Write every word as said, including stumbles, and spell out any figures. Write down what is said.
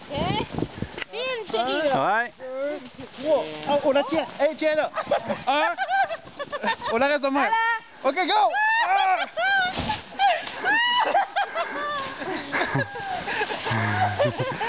Filme, chérie. Ouais. Trois. Oh, on la tient. Hey, tiens là. Un. On arrête de même. OK, go! Ah!